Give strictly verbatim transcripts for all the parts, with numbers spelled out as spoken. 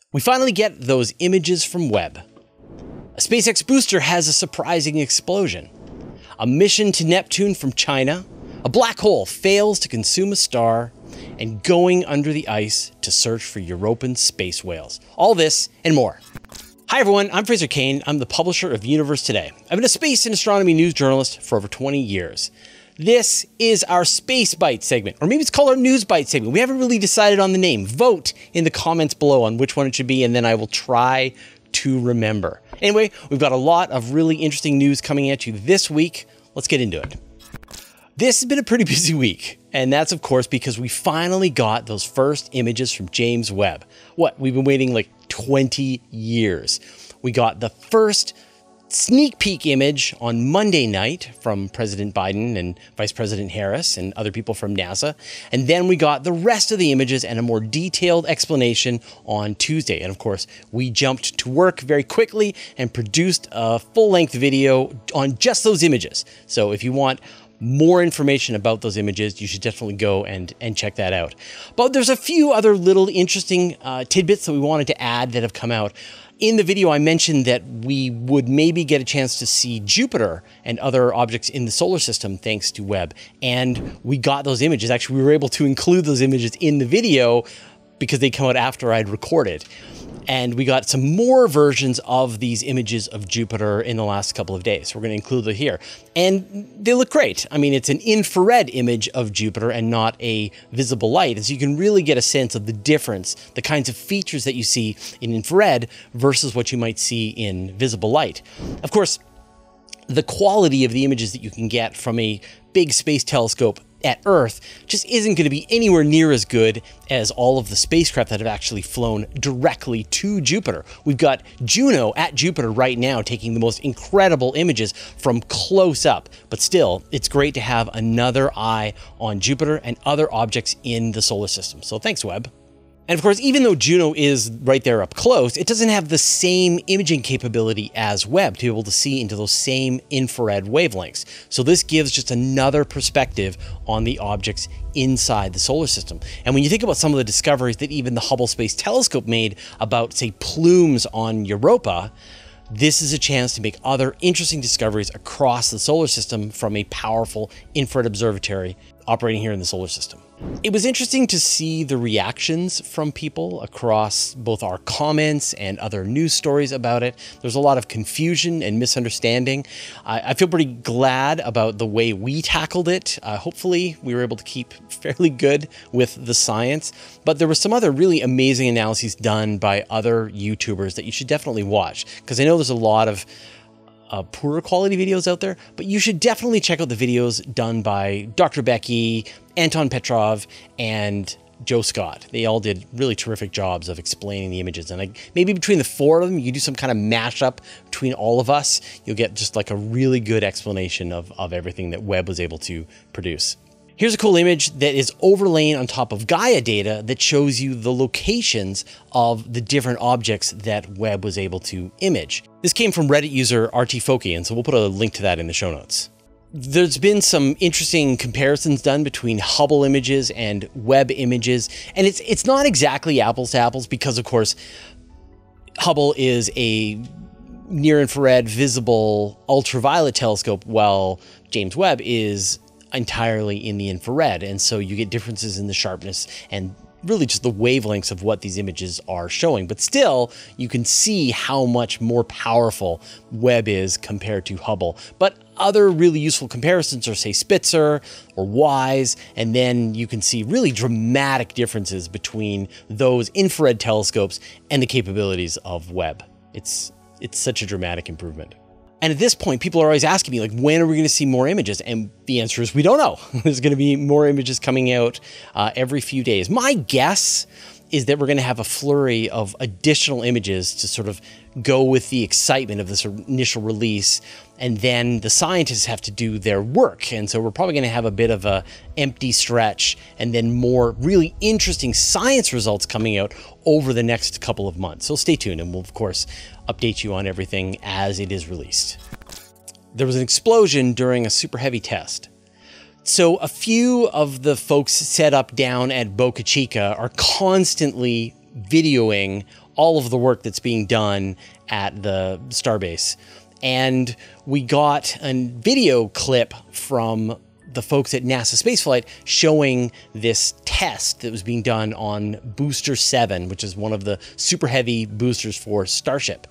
We finally get those images from Webb. A SpaceX Booster has a surprising explosion. A mission to Neptune from China. A black hole fails to consume a star. And going under the ice to search for Europan space whales. All this and more. Hi everyone, I'm Fraser Cain. I'm the publisher of Universe Today. I've been a space and astronomy news journalist for over twenty years. This is our Space Bite segment, or maybe it's called our News Bite segment. We haven't really decided on the name. Vote in the comments below on which one it should be, and then I will try to remember. Anyway, we've got a lot of really interesting news coming at you this week. Let's get into it. This has been a pretty busy week, and that's of course because we finally got those first images from James Webb. What, we've been waiting like twenty years. We got the first sneak peek image on Monday night from President Biden and Vice President Harris and other people from NASA. And then we got the rest of the images and a more detailed explanation on Tuesday. And of course, we jumped to work very quickly and produced a full-length video on just those images. So if you want more information about those images, you should definitely go and, and check that out. But there's a few other little interesting uh, tidbits that we wanted to add that have come out. In the video, I mentioned that we would maybe get a chance to see Jupiter and other objects in the solar system thanks to Webb. And we got those images. Actually, we were able to include those images in the video because they come out after I'd recorded. And we got some more versions of these images of Jupiter in the last couple of days. So we're going to include them here. And they look great. I mean, it's an infrared image of Jupiter and not a visible light. And so you can really get a sense of the difference, the kinds of features that you see in infrared versus what you might see in visible light. Of course, the quality of the images that you can get from a big space telescope at Earth just isn't going to be anywhere near as good as all of the spacecraft that have actually flown directly to Jupiter. We've got Juno at Jupiter right now taking the most incredible images from close up, but still, it's great to have another eye on Jupiter and other objects in the solar system. So thanks, Webb. And of course, even though Juno is right there up close, it doesn't have the same imaging capability as Webb to be able to see into those same infrared wavelengths. So this gives just another perspective on the objects inside the solar system. And when you think about some of the discoveries that even the Hubble Space Telescope made about, say, plumes on Europa, this is a chance to make other interesting discoveries across the solar system from a powerful infrared observatory operating here in the solar system. It was interesting to see the reactions from people across both our comments and other news stories about it. There's a lot of confusion and misunderstanding. I, I feel pretty glad about the way we tackled it. Uh, hopefully we were able to keep fairly good with the science, but there were some other really amazing analyses done by other YouTubers that you should definitely watch, because I know there's a lot of Uh, poorer quality videos out there, but you should definitely check out the videos done by Doctor Becky, Anton Petrov, and Joe Scott. They all did really terrific jobs of explaining the images. And I, maybe between the four of them, you do some kind of mashup between all of us, you'll get just like a really good explanation of, of everything that Webb was able to produce. Here's a cool image that is overlain on top of Gaia data that shows you the locations of the different objects that Webb was able to image. This came from Reddit user R T Foki, and so we'll put a link to that in the show notes. There's been some interesting comparisons done between Hubble images and Webb images, and it's it's not exactly apples to apples because, of course, Hubble is a near-infrared visible ultraviolet telescope, while James Webb is entirely in the infrared, and so you get differences in the sharpness and really just the wavelengths of what these images are showing. But still, you can see how much more powerful Webb is compared to Hubble. But other really useful comparisons are, say, Spitzer or WISE, and then you can see really dramatic differences between those infrared telescopes and the capabilities of Webb. It's, it's such a dramatic improvement. And at this point, people are always asking me, like, when are we going to see more images? And the answer is we don't know. There's going to be more images coming out uh, every few days. My guess is that we're going to have a flurry of additional images to sort of go with the excitement of this initial release. And then the scientists have to do their work. And so we're probably going to have a bit of a empty stretch and then more really interesting science results coming out over the next couple of months. So stay tuned, and we'll, of course, update you on everything as it is released. There was an explosion during a super heavy test. So a few of the folks set up down at Boca Chica are constantly videoing all of the work that's being done at the starbase. And we got a video clip from the folks at NASA Spaceflight showing this test that was being done on Booster seven, which is one of the super heavy boosters for Starship.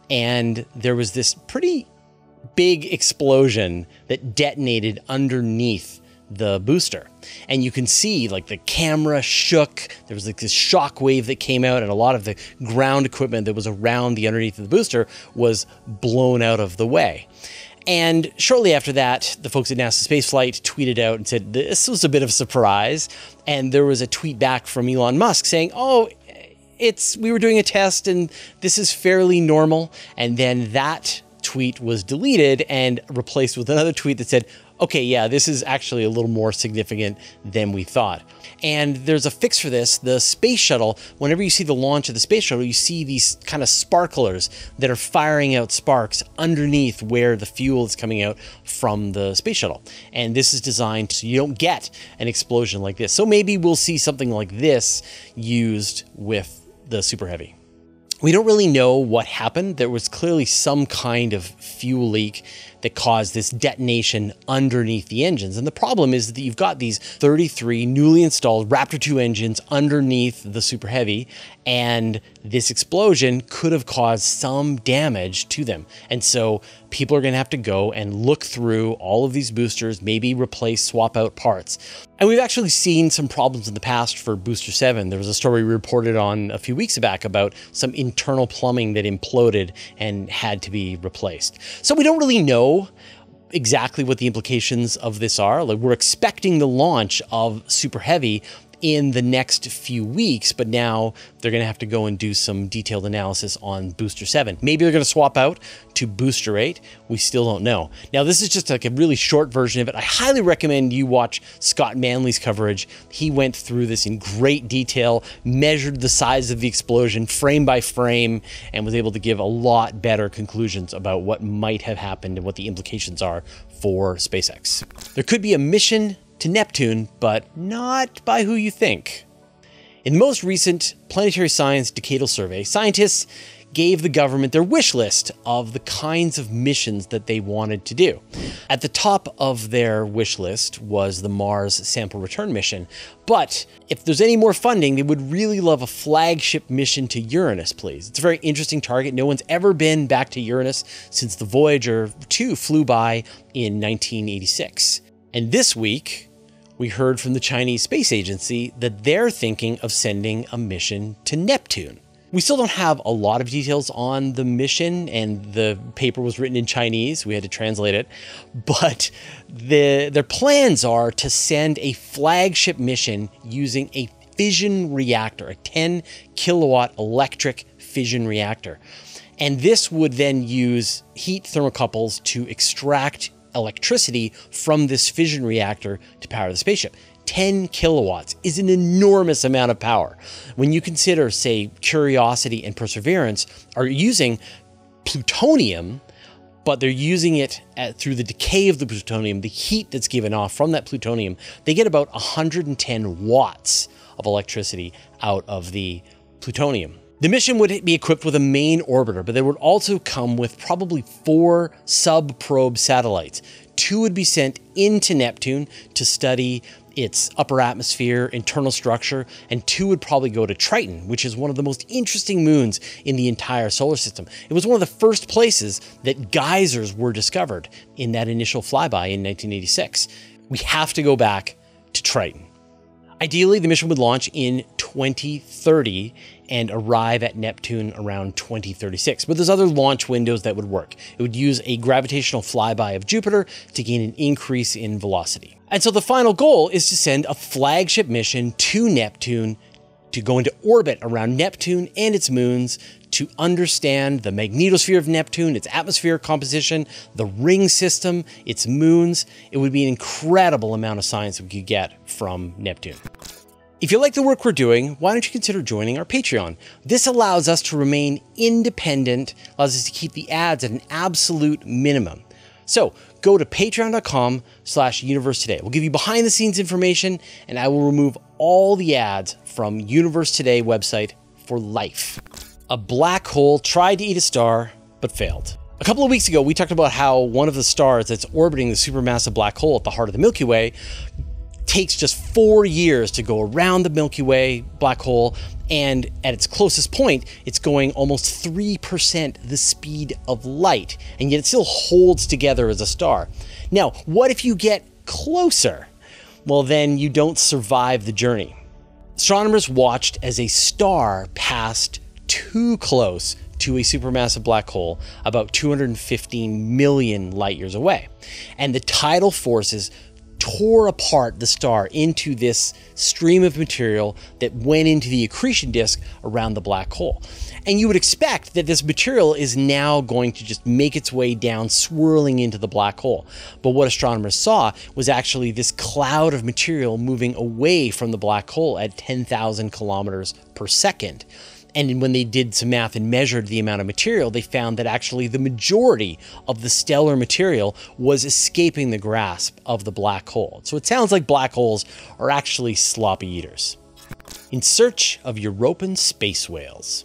And there was this pretty big explosion that detonated underneath the booster. And you can see like the camera shook. There was like this shock wave that came out, and a lot of the ground equipment that was around the underneath of the booster was blown out of the way. And shortly after that, the folks at NASA Spaceflight tweeted out and said, this was a bit of a surprise. And there was a tweet back from Elon Musk saying, oh, it's we were doing a test and this is fairly normal. And then that tweet was deleted and replaced with another tweet that said, okay, yeah, this is actually a little more significant than we thought. And there's a fix for this. The space shuttle, whenever you see the launch of the space shuttle, you see these kind of sparklers that are firing out sparks underneath where the fuel is coming out from the space shuttle. And this is designed so you don't get an explosion like this. So maybe we'll see something like this used with the Super Heavy. We don't really know what happened. There was clearly some kind of fuel leak that caused this detonation underneath the engines. And the problem is that you've got these thirty-three newly installed Raptor two engines underneath the Super Heavy, and this explosion could have caused some damage to them. And so people are going to have to go and look through all of these boosters, maybe replace, swap out parts. And we've actually seen some problems in the past for Booster seven. There was a story we reported on a few weeks back about some internal plumbing that imploded and had to be replaced. So we don't really know exactly what the implications of this are. Like, we're expecting the launch of Super Heavy in the next few weeks, but now they're going to have to go and do some detailed analysis on Booster seven. Maybe they're going to swap out to Booster eight. We still don't know. Now, this is just like a really short version of it. I highly recommend you watch Scott Manley's coverage. He went through this in great detail, measured the size of the explosion frame by frame, and was able to give a lot better conclusions about what might have happened and what the implications are for SpaceX. There could be a mission to Neptune, but not by who you think. In the most recent Planetary Science Decadal Survey, scientists gave the government their wish list of the kinds of missions that they wanted to do. At the top of their wish list was the Mars Sample Return mission, but if there's any more funding, they would really love a flagship mission to Uranus, please. It's a very interesting target. No one's ever been back to Uranus since the Voyager two flew by in nineteen eighty-six. And this week, we heard from the Chinese Space Agency that they're thinking of sending a mission to Neptune. We still don't have a lot of details on the mission, and the paper was written in Chinese. We had to translate it. But the, their plans are to send a flagship mission using a fission reactor, a ten kilowatt electric fission reactor. And this would then use heat thermocouples to extract electricity from this fission reactor to power the spaceship. ten kilowatts is an enormous amount of power. When you consider, say, Curiosity and Perseverance are using plutonium, but they're using it at, through the decay of the plutonium, the heat that's given off from that plutonium, they get about one hundred ten watts of electricity out of the plutonium. The mission would be equipped with a main orbiter, but they would also come with probably four sub-probe satellites. Two would be sent into Neptune to study its upper atmosphere, internal structure, and two would probably go to Triton, which is one of the most interesting moons in the entire solar system. It was one of the first places that geysers were discovered in that initial flyby in nineteen eighty-six. We have to go back to Triton. Ideally, the mission would launch in twenty thirty and arrive at Neptune around twenty thirty-six. But there's other launch windows that would work. It would use a gravitational flyby of Jupiter to gain an increase in velocity. And so the final goal is to send a flagship mission to Neptune to go into orbit around Neptune and its moons to understand the magnetosphere of Neptune, its atmospheric composition, the ring system, its moons. It would be an incredible amount of science we could get from Neptune. If you like the work we're doing, why don't you consider joining our Patreon? This allows us to remain independent, allows us to keep the ads at an absolute minimum. So go to patreon.com slash universe today. We'll give you behind the scenes information, and I will remove all the ads from Universe Today website for life. A black hole tried to eat a star, but failed. A couple of weeks ago, we talked about how one of the stars that's orbiting the supermassive black hole at the heart of the Milky Way takes just four years to go around the Milky Way black hole, and at its closest point, it's going almost three percent the speed of light, and yet it still holds together as a star. Now, what if you get closer? Well, then you don't survive the journey. Astronomers watched as a star passed too close to a supermassive black hole about two hundred fifteen million light years away. And the tidal forces tore apart the star into this stream of material that went into the accretion disk around the black hole. And you would expect that this material is now going to just make its way down, swirling into the black hole. But what astronomers saw was actually this cloud of material moving away from the black hole at ten thousand kilometers per second. And when they did some math and measured the amount of material, they found that actually the majority of the stellar material was escaping the grasp of the black hole. So it sounds like black holes are actually sloppy eaters. In search of Europan space whales.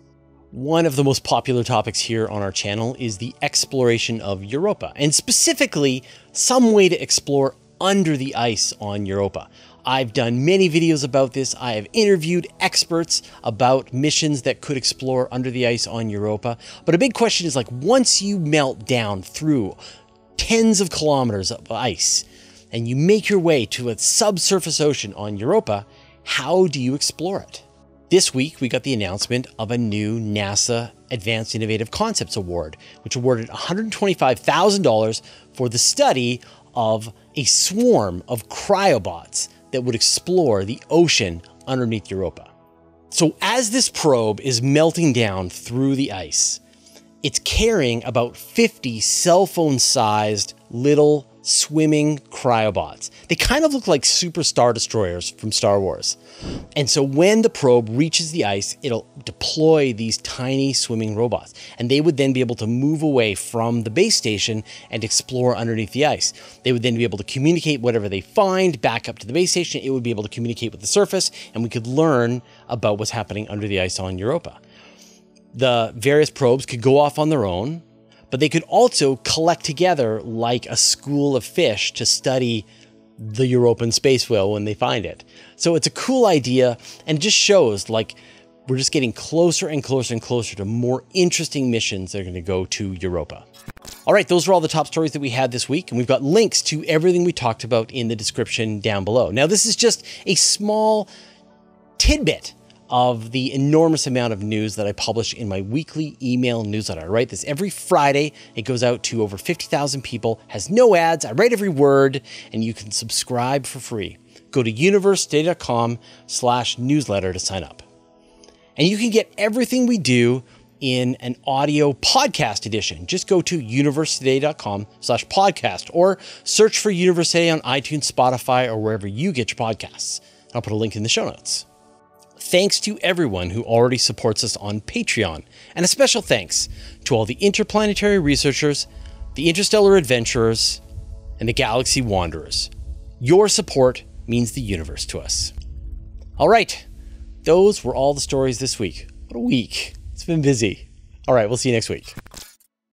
One of the most popular topics here on our channel is the exploration of Europa, and specifically some way to explore under the ice on Europa. I've done many videos about this. I have interviewed experts about missions that could explore under the ice on Europa. But a big question is, like, once you melt down through tens of kilometers of ice and you make your way to a subsurface ocean on Europa, how do you explore it? This week, we got the announcement of a new NASA Advanced Innovative Concepts Award, which awarded one hundred twenty-five thousand dollars for the study of a swarm of cryobots that would explore the ocean underneath Europa. So as this probe is melting down through the ice, it's carrying about fifty cell phone-sized little swimming cryobots. They kind of look like super star destroyers from Star Wars. And so when the probe reaches the ice, it'll deploy these tiny swimming robots, and they would then be able to move away from the base station and explore underneath the ice. They would then be able to communicate whatever they find back up to the base station. It would be able to communicate with the surface, and we could learn about what's happening under the ice on Europa. The various probes could go off on their own, but they could also collect together like a school of fish to study the Europan space whale when they find it. So it's a cool idea, and it just shows like we're just getting closer and closer and closer to more interesting missions that are going to go to Europa. All right, those are all the top stories that we had this week, and we've got links to everything we talked about in the description down below. Now, this is just a small tidbit of the enormous amount of news that I publish in my weekly email newsletter. I write this every Friday. It goes out to over fifty thousand people, has no ads. I write every word, and you can subscribe for free. Go to university dot com slash newsletter to sign up. And you can get everything we do in an audio podcast edition. Just go to university dot com slash podcast or search for University on iTunes, Spotify, or wherever you get your podcasts. I'll put a link in the show notes. Thanks to everyone who already supports us on Patreon, and a special thanks to all the interplanetary researchers, the interstellar adventurers, and the galaxy wanderers. Your support means the universe to us. All right, those were all the stories this week. What a week. It's been busy. All right, we'll see you next week.